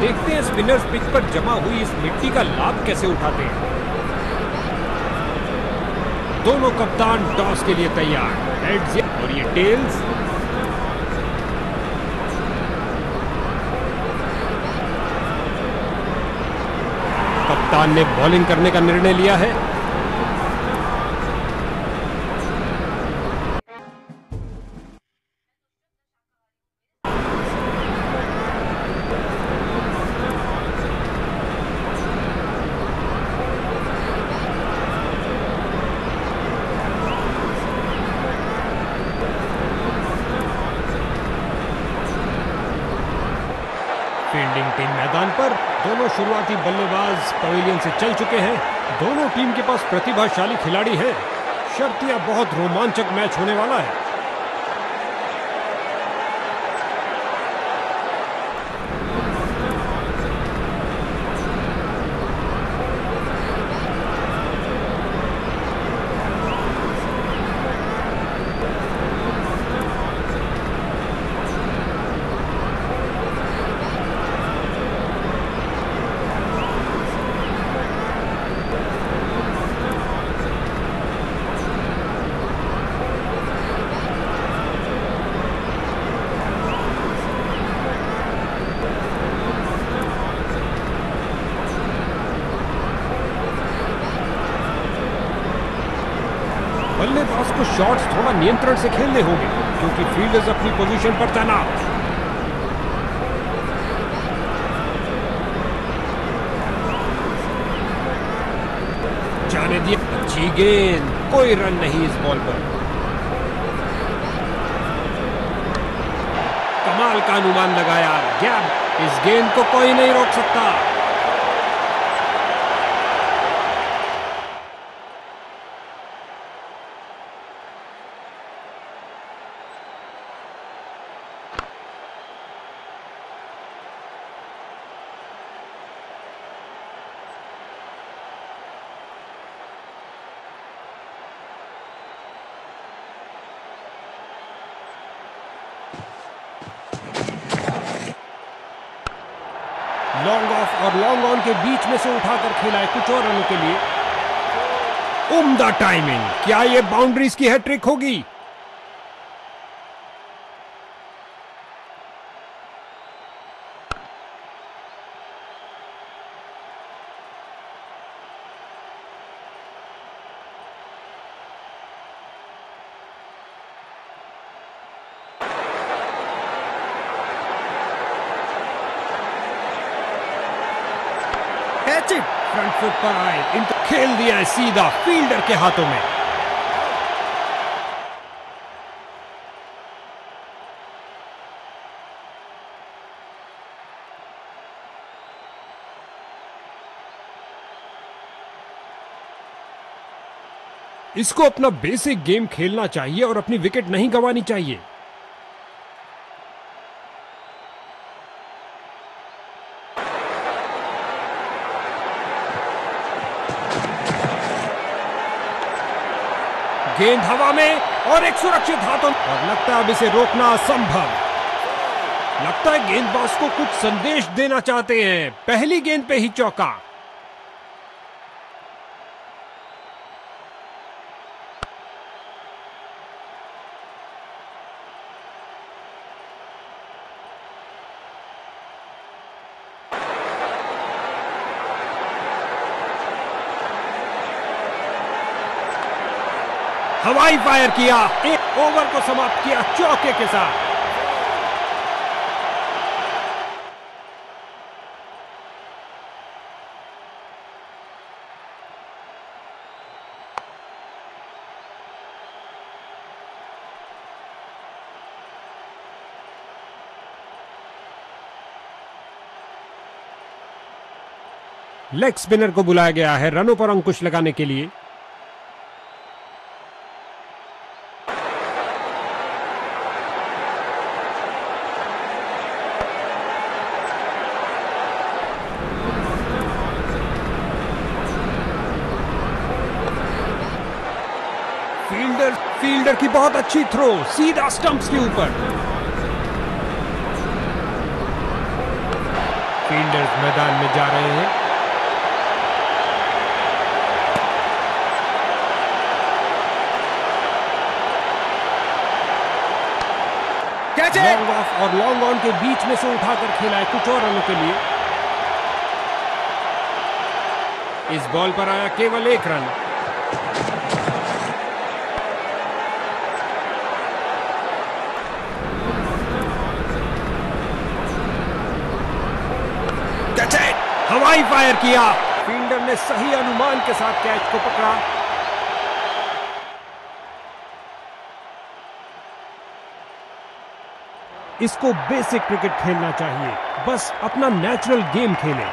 देखते हैं spinners pitch पर जमा हुई इस मिट्टी का लाभ कैसे उठाते हैं। दोनों कप्तान टॉस के लिए तैयार। हेड्स और ये टेल्स। कप्तान ने बॉलिंग करने का निर्णय लिया है। फील्डिंग टीम मैदान पर। दोनों शुरुआती बल्लेबाज पवेलियन से चल चुके हैं। दोनों टीम के पास प्रतिभाशाली खिलाड़ी हैं। शर्तिया बहुत रोमांचक मैच होने वाला है। बल्लेबाज को शॉट्स थोड़ा नियंत्रण से खेलने होंगे क्योंकि फील्डर्स अपनी पोजीशन पर तैनात। जाने दिया। अच्छी गेंद, कोई रन नहीं इस बॉल पर। कमाल का अनुमान लगाया। गैप। इस गेंद को कोई नहीं रोक सकता। लॉन्ग ऑफ और लॉन्ग ऑन के बीच में से उठाकर खेला है कुछ और रनों के लिए। उम्दा टाइमिंग। क्या ये बाउंड्रीज की हैट्रिक होगी? फ्रंट फुट पर आए, इनको खेल दिया है सीधा फील्डर के हाथों में। इसको अपना बेसिक गेम खेलना चाहिए और अपनी विकेट नहीं गंवानी चाहिए। गेंद हवा में और एक सुरक्षित हाथों, और लगता है अब इसे रोकना असंभव। लगता है गेंदबाज को कुछ संदेश देना चाहते हैं। पहली गेंद पे ही चौका। हवाई फायर किया, एक ओवर को समाप्त किया चौके के साथ। लेग स्पिनर को बुलाया गया है रनों पर अंकुश लगाने के लिए। फील्डर की बहुत अच्छी थ्रो, सीधा स्टंप्स के ऊपर। फील्डर्स मैदान में जा रहे हैं। लॉन्ग ऑफ और लॉन्ग ऑन के बीच में से उठाकर खेला है कुछ और रनों के लिए। इस बॉल पर आया केवल 1 रन। हवाई फायर किया, फील्डर ने सही अनुमान के साथ कैच को पकड़ा। इसको बेसिक क्रिकेट खेलना चाहिए, बस अपना नेचुरल गेम खेलें।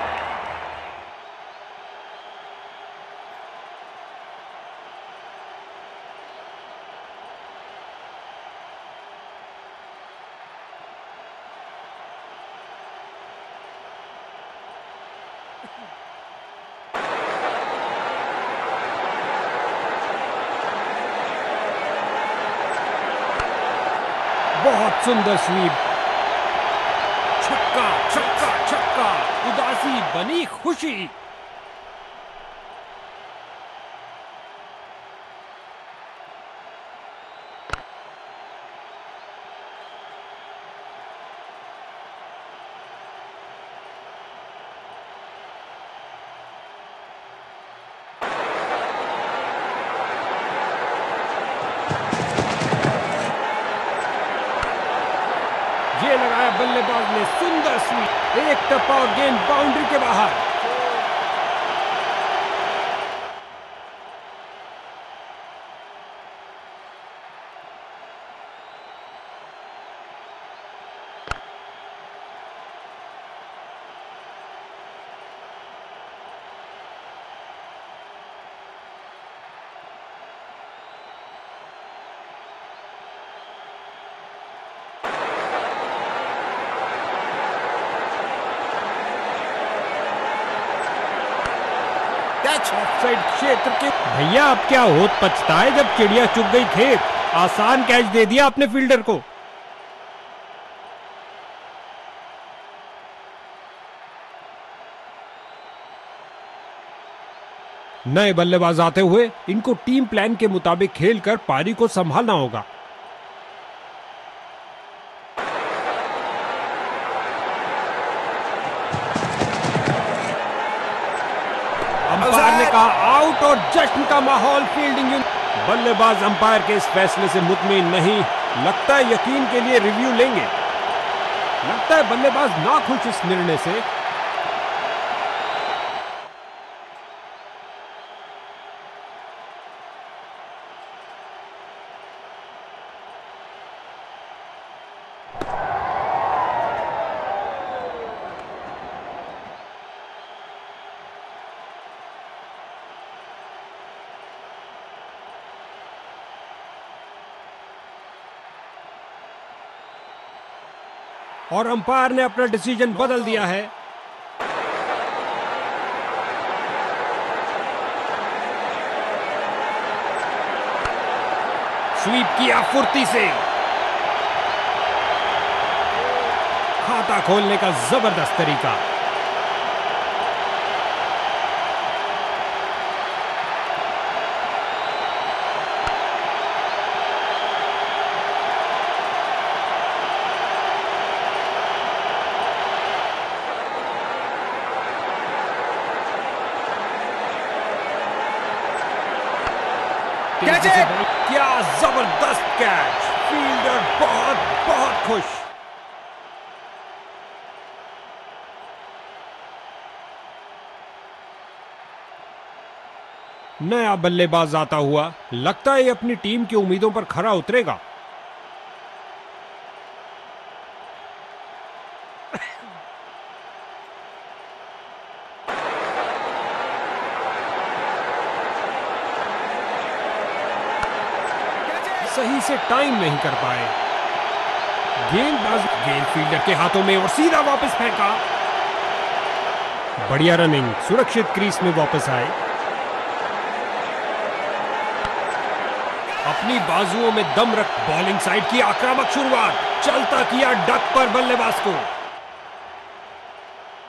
बहुत सुंदर स्वीप, छक्का छक्का छक्का, उदासी बनी खुशी। ये लगाया बल्लेबाज ने सुंदर स्वीप, एक टप्पा और गेंद बाउंड्री के बाहर। ऑफसाइड क्षेत्र के भैया, अब क्या होत पछता है जब चिड़िया चुग गई खेत। आसान कैच दे दिया अपने फील्डर को। नए बल्लेबाज आते हुए इनको टीम प्लान के मुताबिक खेलकर पारी को संभालना होगा। अंपायर ने कहा आउट और जश्न का माहौल फील्डिंग यूनिट। बल्लेबाज अंपायर के इस फैसले से मुतमिन नहीं, लगता है यकीन के लिए रिव्यू लेंगे। लगता है बल्लेबाज नाखुश इस निर्णय से। और अंपायर ने अपना डिसीजन बदल दिया है। स्वीप किया फुर्ती से, खाता खोलने का जबरदस्त तरीका। क्या जबरदस्त कैच, फील्डर बहुत बहुत खुश। नया बल्लेबाज आता हुआ, लगता है ये अपनी टीम की उम्मीदों पर खरा उतरेगा। सही से टाइम नहीं कर पाए। गेंद फील्डर के हाथों में और सीधा वापस फेंका। बढ़िया रनिंग, सुरक्षित क्रीज में वापस आए। अपनी बाजुओं में दम रख बॉलिंग साइड की आक्रामक शुरुआत, चलता किया डक पर बल्लेबाज को।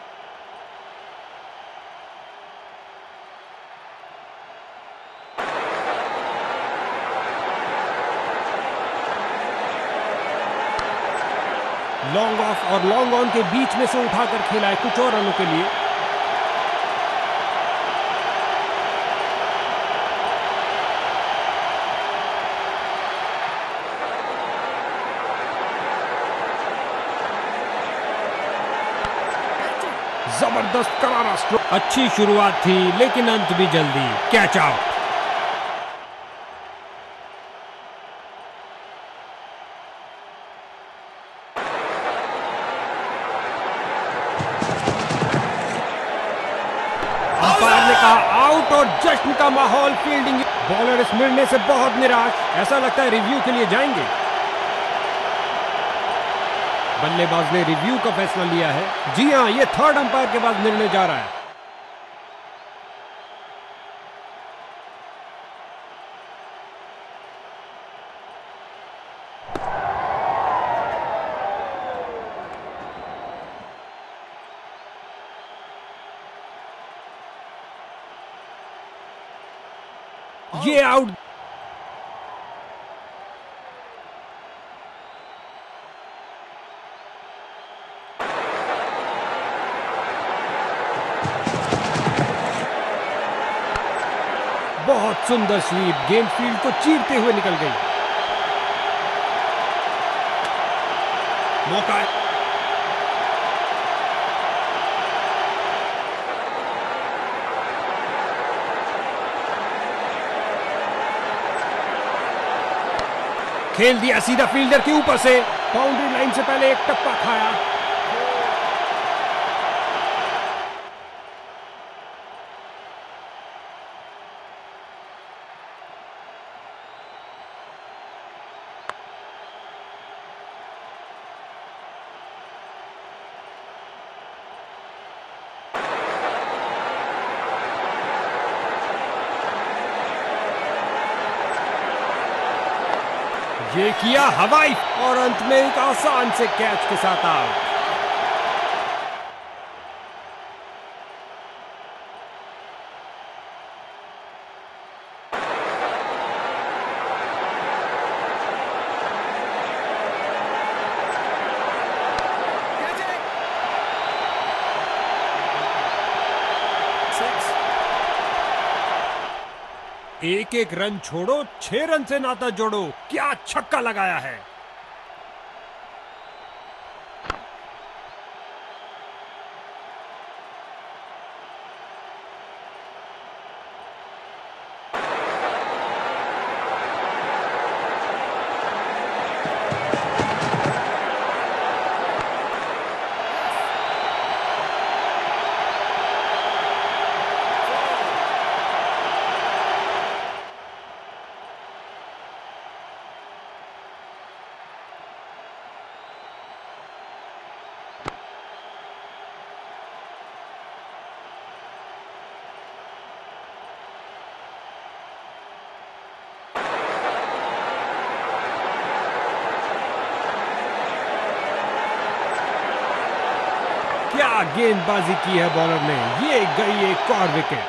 ऑफ और लॉन्ग ऑन के बीच में से उठाकर खेला है कुछ और रनों के लिए। जबरदस्त करारा स्ट्रोक। अच्छी शुरुआत थी लेकिन अंत भी जल्दी। Catch out. अंपायर ने कहा आउट और जश्न का माहौल। फील्डिंग। बॉलर इस निर्णय से बहुत निराश। ऐसा लगता है रिव्यू के लिए जाएंगे। बल्लेबाज ने रिव्यू का फैसला लिया है। जी हां, यह थर्ड अंपायर के बाद निर्णय जा रहा है। ये आउट। बहुत सुंदर स्वीप। गेंद फील्ड को चीरते हुए निकल गई। मौका है। खेल दिया सीधा फील्डर के ऊपर से। बाउंड्री लाइन से पहले एक टप्पा खाया। ये किया हवाई और अंत में एक आसान से कैच के साथ आउट। एक एक रन छोड़ो, 6 रन से नाता जोड़ो। क्या छक्का लगाया है। क्या गेंदबाजी की है बॉलर ने। ये गई एक और विकेट।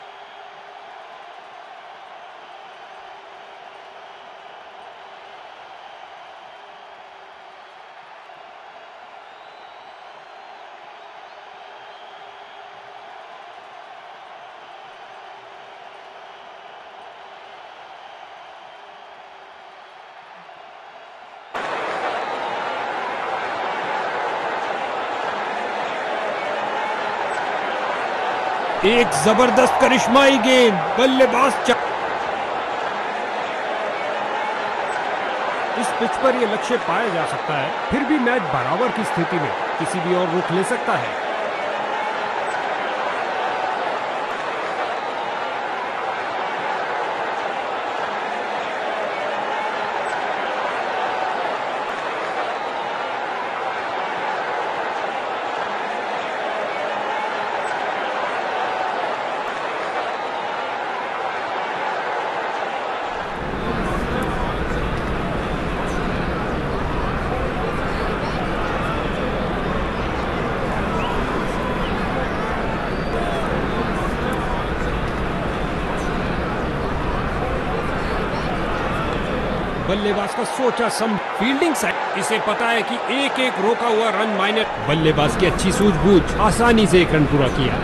एक जबरदस्त करिश्माई गेंद। बल्लेबाज इस पिच पर यह लक्ष्य पाया जा सकता है। फिर भी मैच बराबर की स्थिति में किसी भी और रुख ले सकता है। बल्लेबाज का सोचा फील्डिंग साइड, इसे पता है कि एक एक रोका हुआ रन मायने। बल्लेबाज की अच्छी सूझबूझ, आसानी से एक रन पूरा किया।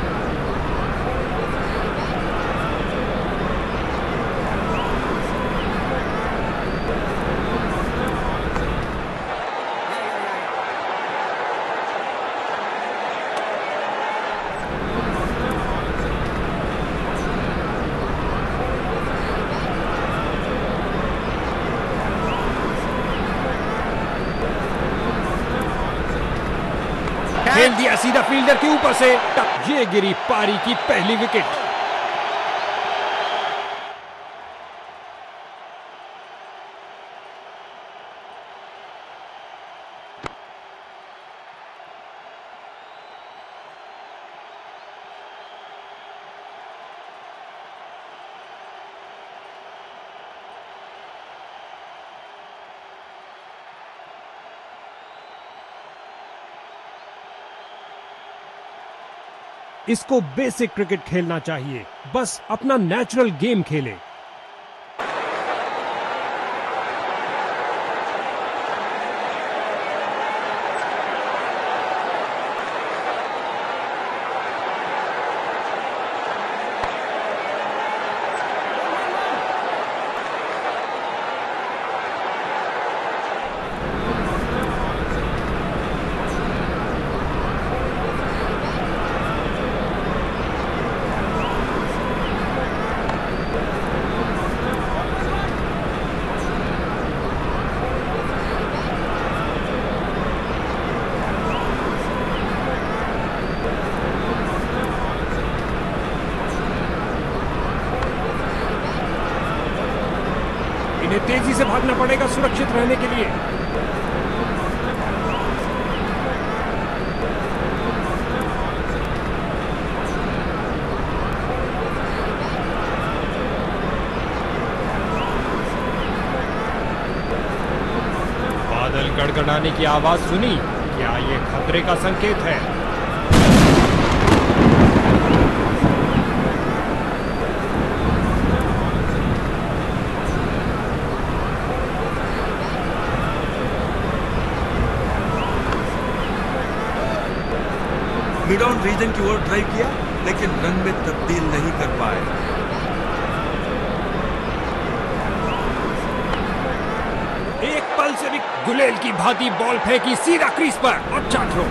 खेल दिया सीधा फील्डर के ऊपर से, ये गिरी पारी की पहली विकेट। इसको बेसिक क्रिकेट खेलना चाहिए, बस अपना नेचुरल गेम खेले। इन्हें तेजी से भागना पड़ेगा सुरक्षित रहने के लिए। बादल गड़गड़ाने की आवाज सुनी, क्या ये खतरे का संकेत है? मिड ऑन रीजन की ओर ड्राइव किया, लेकिन रन में तब्दील नहीं कर पाए। एक पल से भी गुलेल की भांति बॉल फेंकी सीधा क्रीज पर, अच्छा थ्रो।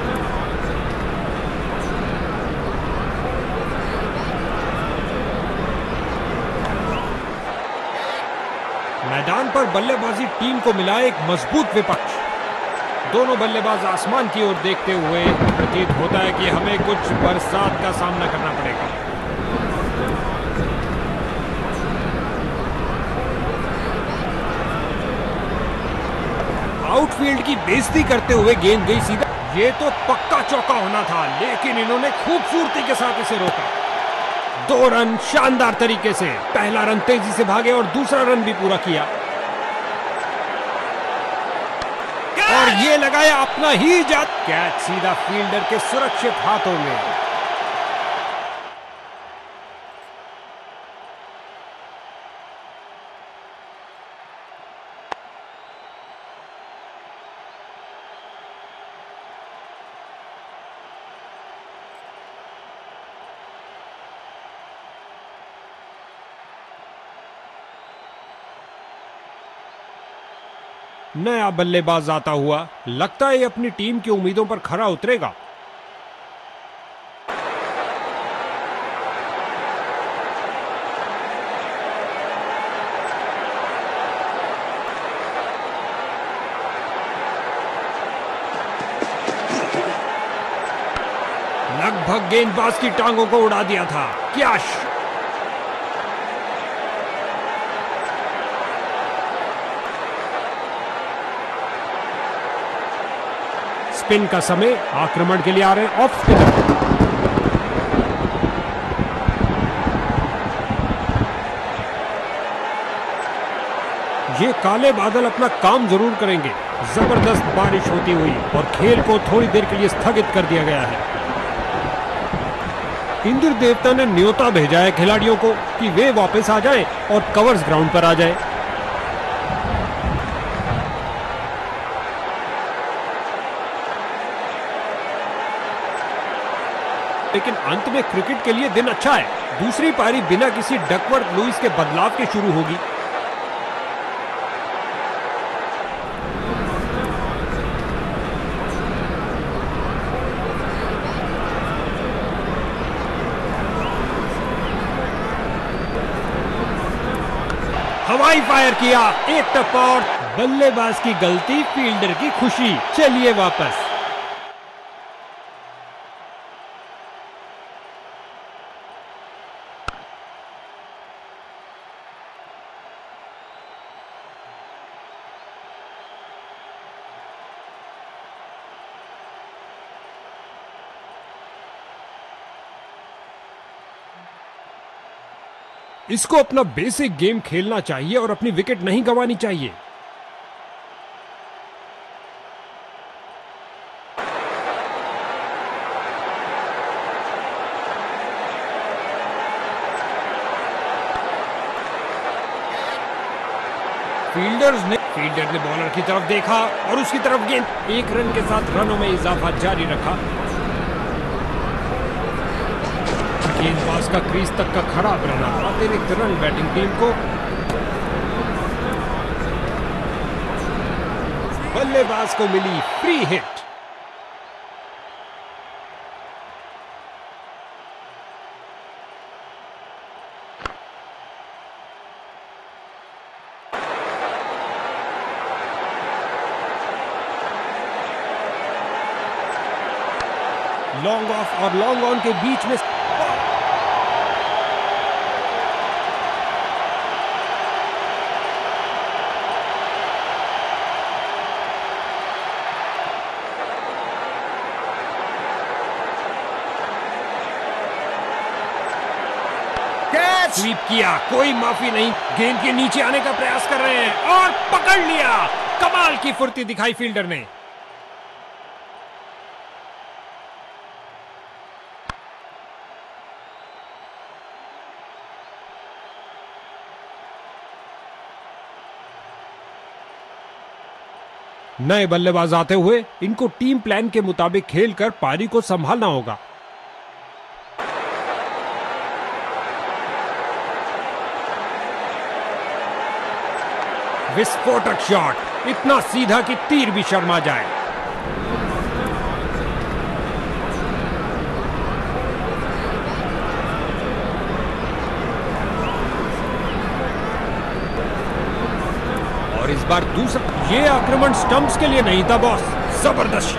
मैदान पर बल्लेबाजी टीम को मिला एक मजबूत विपक्ष। दोनों बल्लेबाज आसमान की ओर देखते हुए प्रतीत होता है कि हमें कुछ बरसात का सामना करना पड़ेगा। आउटफील्ड की बेइज्जती करते हुए गेंद गई सीधा। ये तो पक्का चौका होना था, लेकिन इन्होंने खूबसूरती के साथ इसे रोका। 2 रन शानदार तरीके से, पहला रन तेजी से भागे और दूसरा रन भी पूरा किया। और ये लगाया अपना ही जात, कैच सीधा फील्डर के सुरक्षित हाथों में। नया बल्लेबाज आता हुआ, लगता है अपनी टीम की उम्मीदों पर खरा उतरेगा। लगभग गेंदबाज की टांगों को उड़ा दिया था। क्या स्पिन का समय, आक्रमण के लिए आ रहे हैं ऑफ स्पिनर। ये काले बादल अपना काम जरूर करेंगे। जबरदस्त बारिश होती हुई और खेल को थोड़ी देर के लिए स्थगित कर दिया गया है। इंद्र देवता ने न्योता भेजा है खिलाड़ियों को कि वे वापस आ जाएं और कवर्स ग्राउंड पर आ जाएं। लेकिन अंत में क्रिकेट के लिए दिन अच्छा है। दूसरी पारी बिना किसी डकवर्थ लुईस के बदलाव के शुरू होगी। हवाई फायर किया, एक टप्पा और बल्लेबाज की गलती, फील्डर की खुशी। चलिए वापस। इसको अपना बेसिक गेम खेलना चाहिए और अपनी विकेट नहीं गंवानी चाहिए। फील्डर ने बॉलर की तरफ देखा और उसकी तरफ गेंद। एक रन के साथ रनों में इजाफा जारी रखा। गेंदबाज का क्रीज तक का खराब रन, अतिरिक्त रन बैटिंग टीम को। बल्लेबाज को मिली फ्री हिट। लॉन्ग ऑफ और लॉन्ग ऑन के बीच में स्वीप किया, कोई माफी नहीं। गेंद के नीचे आने का प्रयास कर रहे हैं और पकड़ लिया। कमाल की फुर्ती दिखाई फील्डर ने। नए बल्लेबाज आते हुए इनको टीम प्लान के मुताबिक खेलकर पारी को संभालना होगा। विस्फोटक शॉट, इतना सीधा कि तीर भी शर्मा जाए। और इस बार दूसरा, ये आक्रमण स्टंप्स के लिए नहीं था बॉस, जबरदस्त।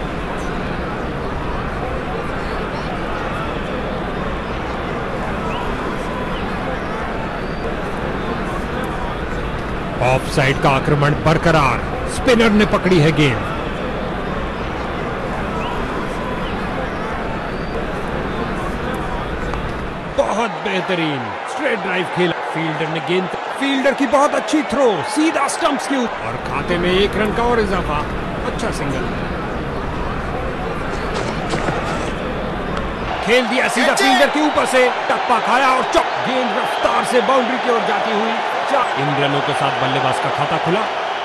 ऑफ साइड का आक्रमण बरकरार, स्पिनर ने पकड़ी है गेंद। बहुत बेहतरीन स्ट्रेट ड्राइव खेला। फील्डर ने गेंद, फील्डर की बहुत अच्छी थ्रो, सीधा स्टंप्स के ऊपर और खाते में एक रन का और इजाफा। अच्छा सिंगल खेल दिया, सीधा फील्डर के ऊपर से टप्पा खाया और चौक। गेंद रफ्तार से बाउंड्री की ओर जाती हुई। इन रनों के साथ बल्लेबाज का खाता खुला।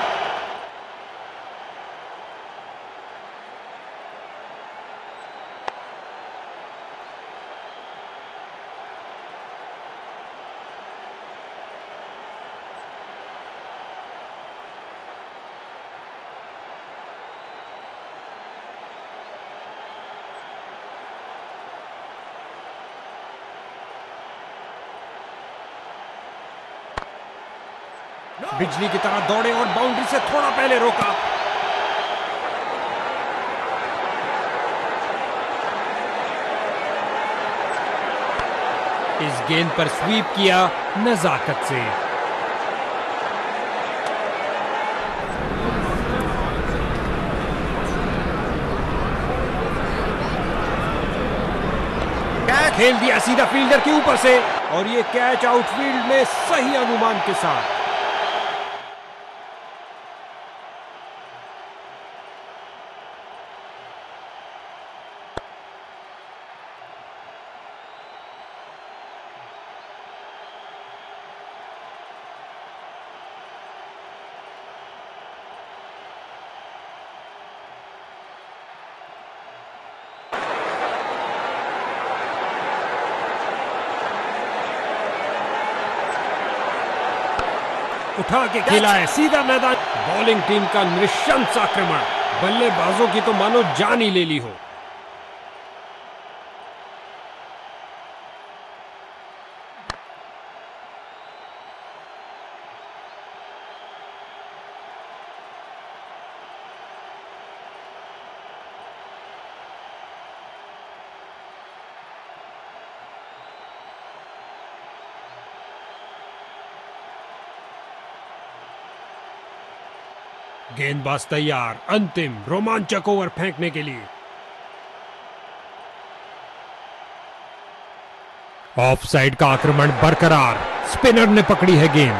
बिजली की तरह दौड़े और बाउंड्री से थोड़ा पहले रोका। इस गेंद पर स्वीप किया नजाकत से। खेल दिया सीधा फील्डर के ऊपर से और ये कैच आउटफील्ड में सही अनुमान के साथ। उठा के खेला है सीधा मैदान। बॉलिंग टीम का नृशंस आक्रमण, बल्लेबाजों की तो मानो जान ही ले ली हो। गेंदबाज तैयार, अंतिम रोमांचक ओवर फेंकने के लिए। ऑफ साइड का आक्रमण बरकरार, स्पिनर ने पकड़ी है गेंद।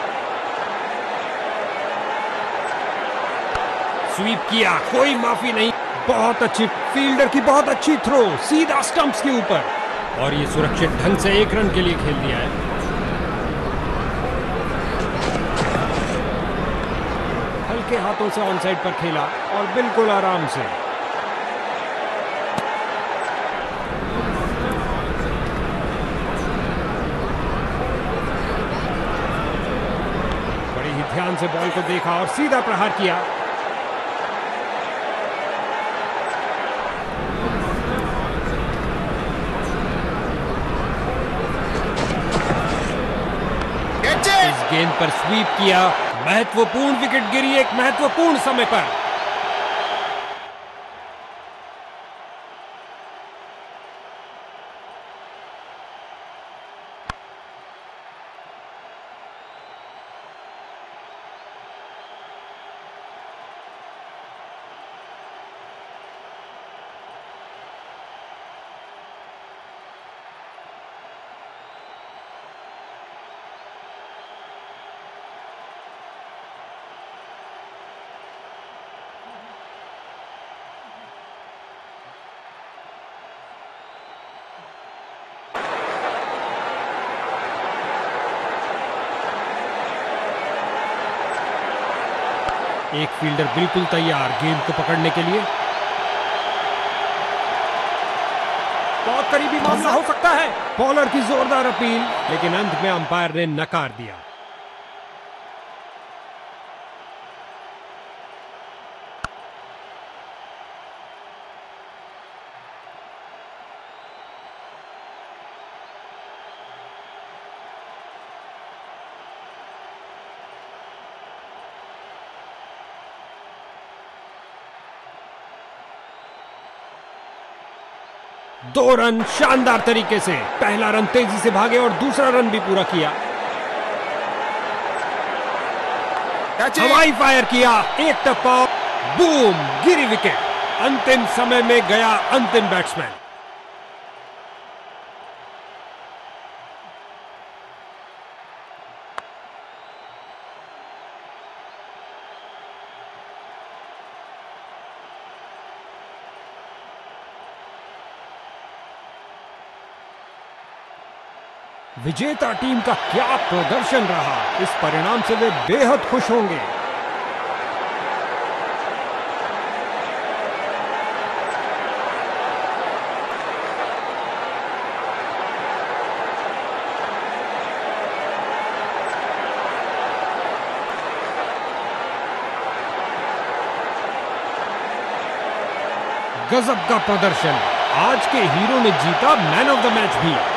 स्वीप किया, कोई माफी नहीं। बहुत अच्छी फील्डर की बहुत अच्छी थ्रो, सीधा स्टंप्स के ऊपर, और ये सुरक्षित ढंग से 1 रन के लिए खेल दिया है। हल्के हाथों से ऑन साइड पर खेला और बिल्कुल आराम से। बड़ी ही ध्यान से बॉल को देखा और सीधा प्रहार किया। इस गेंद पर स्वीप किया, महत्वपूर्ण विकेट गिरी एक महत्वपूर्ण समय पर। एक फील्डर बिल्कुल तैयार गेंद को पकड़ने के लिए। बहुत करीबी मामला हो सकता है। बॉलर की जोरदार अपील, लेकिन अंत में अंपायर ने नकार दिया। दो रन शानदार तरीके से, पहला रन तेजी से भागे और दूसरा रन भी पूरा किया। हवाई फायर किया, एक टप्पा, बूम, गिरी विकेट। अंतिम समय में गया अंतिम बैट्समैन। विजेता टीम का क्या प्रदर्शन रहा, इस परिणाम से वे बेहद खुश होंगे। गजब का प्रदर्शन, आज के हीरो ने जीता मैन ऑफ द मैच भी।